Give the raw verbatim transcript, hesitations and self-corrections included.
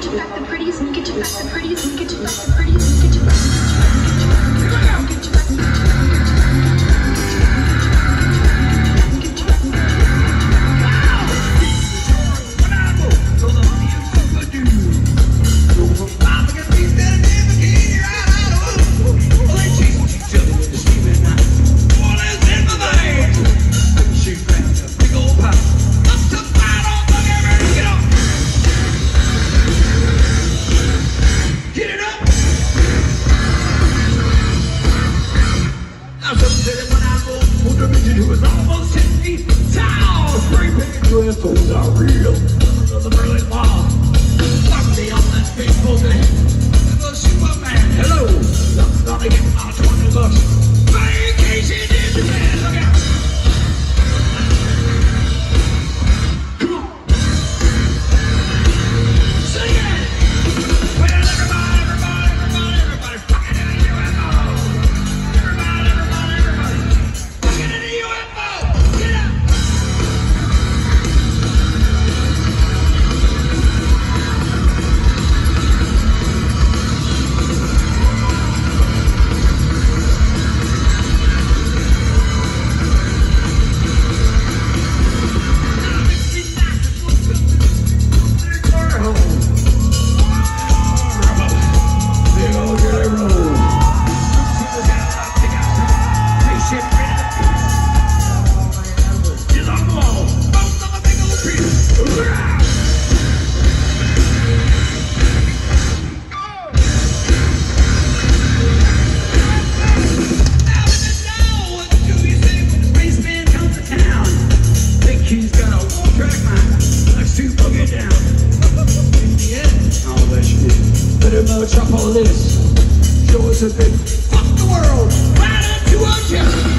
you back the prettiest, and get you back the prettiest, and get you back the prettiest, and get you back the U F Os are real. The Berlin Wall. Somebody on that faithful day. The Superman. Hello. I'm gonna get my twenty bucks. Vacation in Japan. Look out. Come on. Sing it. Well, everybody, everybody, everybody, everybody, fucking in a U F O. Everybody, everybody, everybody, fucking in a U F O. Get up. Metropolis, show us a big fuck the world, right into a chest.